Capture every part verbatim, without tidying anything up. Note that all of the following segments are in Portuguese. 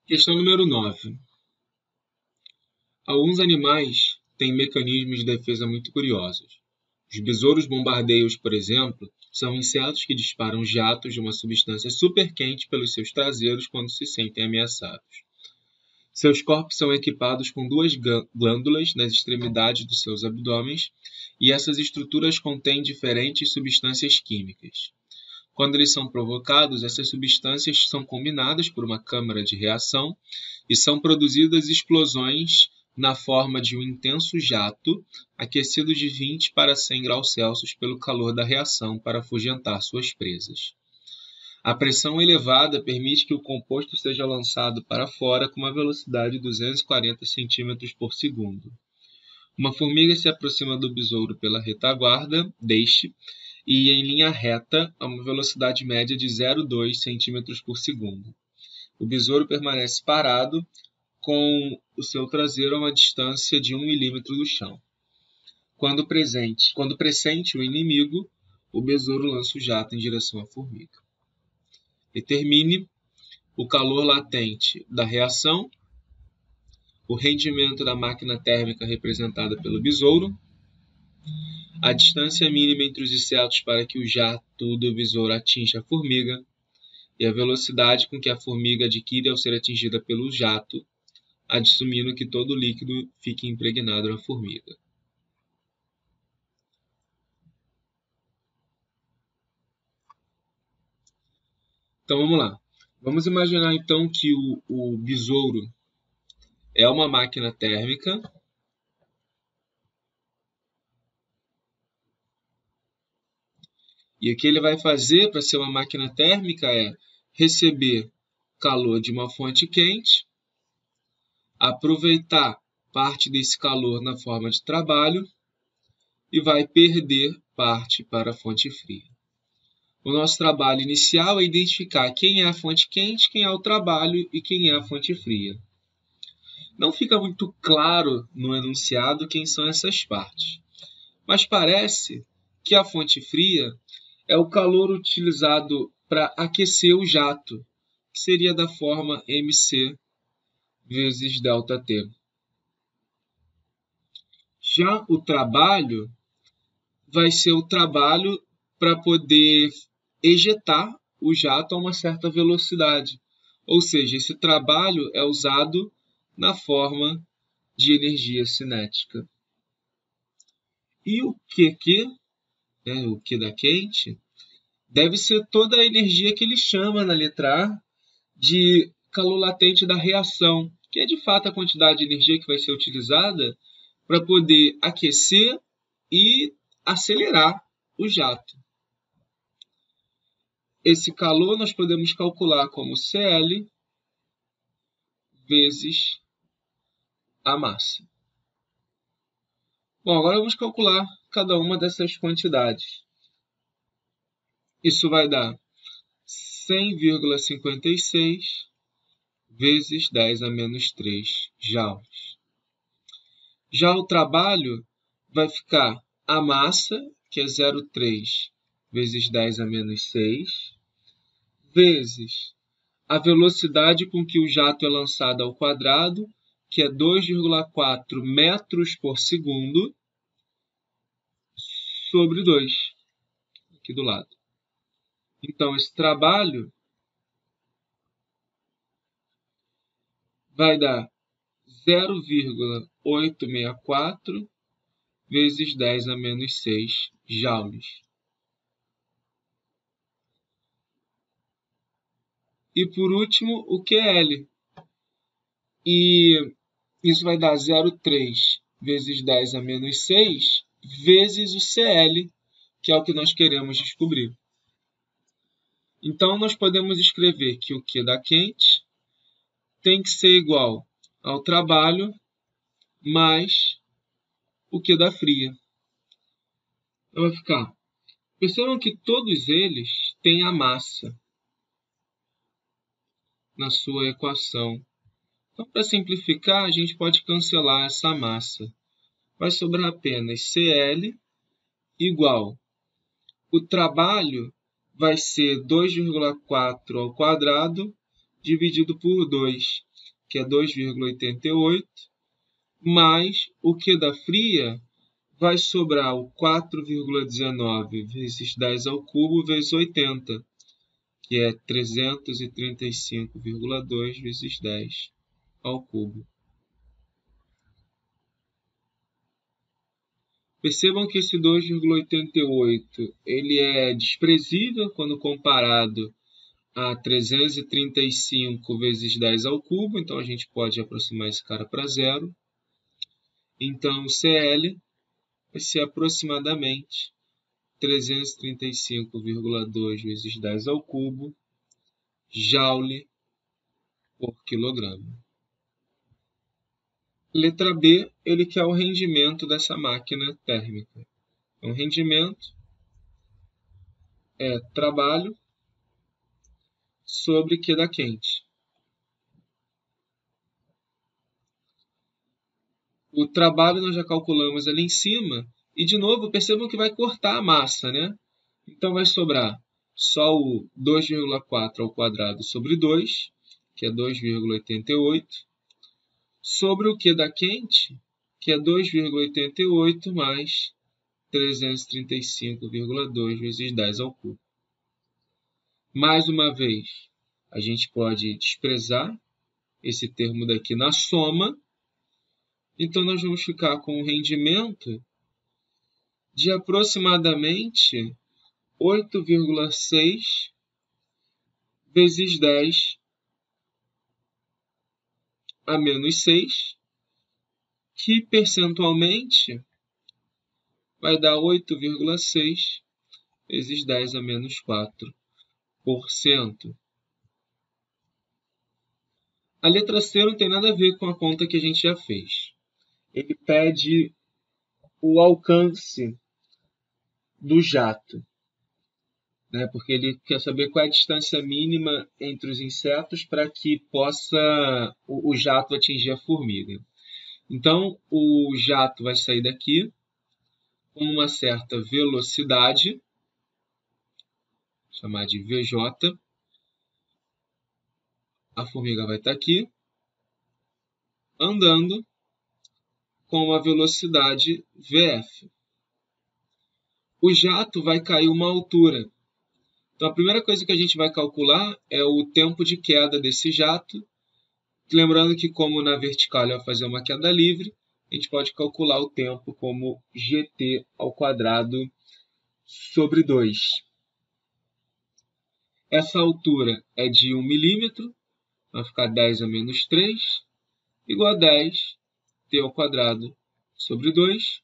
Questão número nove. Alguns animais têm mecanismos de defesa muito curiosos. Os besouros bombardeiros, por exemplo, são insetos que disparam jatos de uma substância superquente pelos seus traseiros quando se sentem ameaçados. Seus corpos são equipados com duas glândulas nas extremidades dos seus abdômenes e essas estruturas contêm diferentes substâncias químicas. Quando eles são provocados, essas substâncias são combinadas por uma câmara de reação e são produzidas explosões na forma de um intenso jato aquecido de vinte para cem graus Celsius pelo calor da reação para afugentar suas presas. A pressão elevada permite que o composto seja lançado para fora com uma velocidade de duzentos e quarenta centímetros por segundo. Uma formiga se aproxima do besouro pela retaguarda, deixe, e em linha reta a uma velocidade média de zero vírgula dois centímetros por segundo. O besouro permanece parado com o seu traseiro a uma distância de um milímetro do chão. Quando, presente, quando pressente o inimigo, o besouro lança o jato em direção à formiga. Determine o calor latente da reação, o rendimento da máquina térmica representada pelo besouro, a distância mínima entre os insetos para que o jato do besouro atinja a formiga e a velocidade com que a formiga adquire ao ser atingida pelo jato, assumindo que todo o líquido fique impregnado na formiga. Então vamos lá. Vamos imaginar então que o, o besouro é uma máquina térmica e o que ele vai fazer para ser uma máquina térmica é receber calor de uma fonte quente, aproveitar parte desse calor na forma de trabalho e vai perder parte para a fonte fria. O nosso trabalho inicial é identificar quem é a fonte quente, quem é o trabalho e quem é a fonte fria. Não fica muito claro no enunciado quem são essas partes, mas parece que a fonte fria é o calor utilizado para aquecer o jato, que seria da forma mc vezes ΔT. Já o trabalho vai ser o trabalho para poder ejetar o jato a uma certa velocidade. Ou seja, esse trabalho é usado na forma de energia cinética. E o Q Q, né, o Q da quente, deve ser toda a energia que ele chama na letra A de calor latente da reação, que é de fato a quantidade de energia que vai ser utilizada para poder aquecer e acelerar o jato. Esse calor nós podemos calcular como C L vezes a massa. Bom, agora vamos calcular cada uma dessas quantidades. Isso vai dar cem vírgula cinquenta e seis vezes dez a menos três joules. Já o trabalho vai ficar a massa, que é zero vírgula três vezes dez a menos seis, vezes a velocidade com que o jato é lançado ao quadrado, que é dois vírgula quatro metros por segundo, sobre dois, aqui do lado. Então, esse trabalho vai dar zero vírgula oitocentos e sessenta e quatro vezes dez a menos seis joules. E por último, o Q L. E isso vai dar zero vírgula três vezes dez a menos seis vezes o C L, que é o que nós queremos descobrir. Então, nós podemos escrever que o Q da quente tem que ser igual ao trabalho mais o Q da fria. Então, vai ficar. Percebam que todos eles têm a massa na sua equação. Então, para simplificar, a gente pode cancelar essa massa. Vai sobrar apenas C L igual. O trabalho vai ser dois vírgula quatro ao quadrado dividido por dois. que é dois vírgula oitenta e oito, mais o Q da fria, vai sobrar o quatro vírgula dezenove vezes dez ao cubo vezes oitenta, que é trezentos e trinta e cinco vírgula dois vezes dez ao cubo. Percebam que esse dois vírgula oitenta e oito ele é desprezível quando comparado a trezentos e trinta e cinco vezes dez ao cubo, então a gente pode aproximar esse cara para zero. Então, C L vai ser aproximadamente trezentos e trinta e cinco vírgula dois vezes dez ao cubo joule por quilograma. Letra B, ele quer o rendimento dessa máquina térmica. Então, rendimento é trabalho sobre Q da quente. O trabalho nós já calculamos ali em cima. E, de novo, percebam que vai cortar a massa, né? Então, vai sobrar só o dois vírgula quatro ao quadrado sobre dois, que é dois vírgula oitenta e oito, sobre o Q da quente, que é dois vírgula oitenta e oito mais trezentos e trinta e cinco vírgula dois vezes dez ao cubo. Mais uma vez, a gente pode desprezar esse termo daqui na soma. Então, nós vamos ficar com um rendimento de aproximadamente oito vírgula seis vezes dez a menos seis, que percentualmente vai dar oito vírgula seis vezes dez a menos quatro por cento. A letra C não tem nada a ver com a conta que a gente já fez. Ele pede o alcance do jato, né? Porque ele quer saber qual é a distância mínima entre os insetos para que possa o, o jato atingir a formiga. Então, o jato vai sair daqui com uma certa velocidade, vou chamar de V J. A formiga vai estar aqui, andando com uma velocidade V F. O jato vai cair uma altura. Então, a primeira coisa que a gente vai calcular é o tempo de queda desse jato. Lembrando que, como na vertical ele vai fazer uma queda livre, a gente pode calcular o tempo como G T ao quadrado sobre dois. Essa altura é de um milímetro, vai ficar dez a menos três, igual a dez T ao quadrado sobre dois.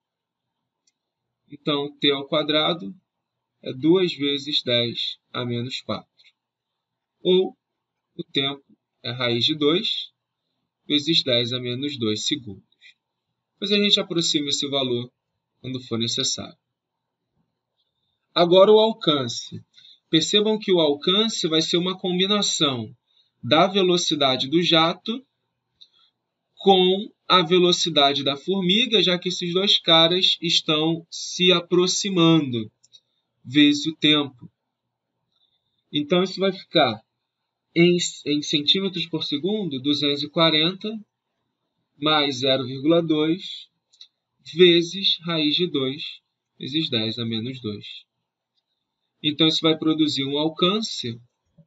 Então, T ao quadrado é duas vezes dez a menos quatro. Ou, o tempo é raiz de dois vezes dez a menos dois segundos. Depois a gente aproxima esse valor quando for necessário. Agora o alcance. Percebam que o alcance vai ser uma combinação da velocidade do jato com a velocidade da formiga, já que esses dois caras estão se aproximando, vezes o tempo. Então, isso vai ficar em, em centímetros por segundo, duzentos e quarenta mais zero vírgula dois vezes raiz de dois vezes dez a menos dois. Então, isso vai produzir um alcance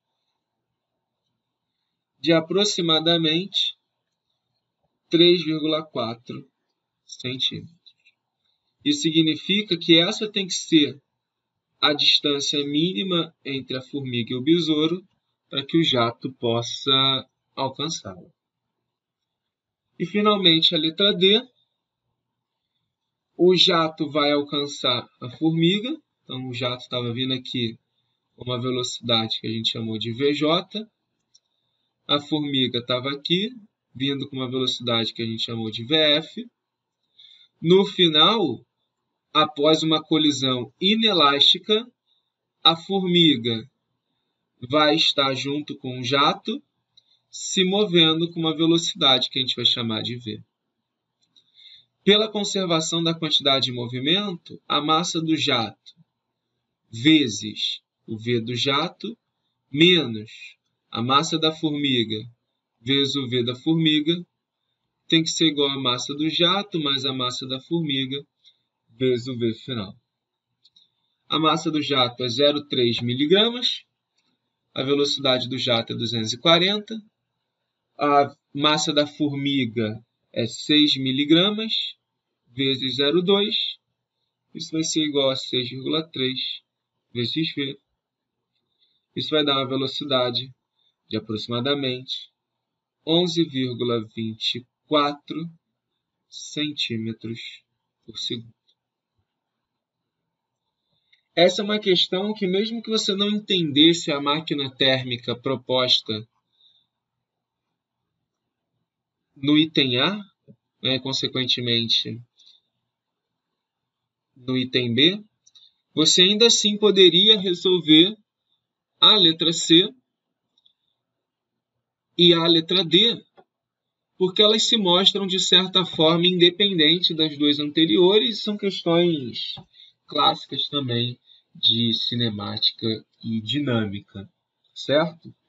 de aproximadamente três vírgula quatro centímetros. Isso significa que essa tem que ser a distância mínima entre a formiga e o besouro para que o jato possa alcançá-la. E, finalmente, a letra D. O jato vai alcançar a formiga. Então, o jato estava vindo aqui com uma velocidade que a gente chamou de V J. A formiga estava aqui, vindo com uma velocidade que a gente chamou de V F. No final, após uma colisão inelástica, a formiga vai estar junto com o jato, se movendo com uma velocidade que a gente vai chamar de V. Pela conservação da quantidade de movimento, a massa do jato vezes o V do jato menos a massa da formiga vezes o V da formiga, tem que ser igual à massa do jato mais a massa da formiga, vezes o V final. A massa do jato é zero vírgula três miligramas, a velocidade do jato é duzentos e quarenta, a massa da formiga é seis miligramas, vezes zero vírgula dois, isso vai ser igual a seis vírgula três vezes V. Isso vai dar uma velocidade de aproximadamente onze vírgula vinte e quatro centímetros por segundo. Essa é uma questão que, mesmo que você não entendesse a máquina térmica proposta no item A, né, consequentemente no item B, você ainda assim poderia resolver a letra C e a letra D, porque elas se mostram, de certa forma, independentes das duas anteriores, são questões clássicas também de cinemática e dinâmica, certo?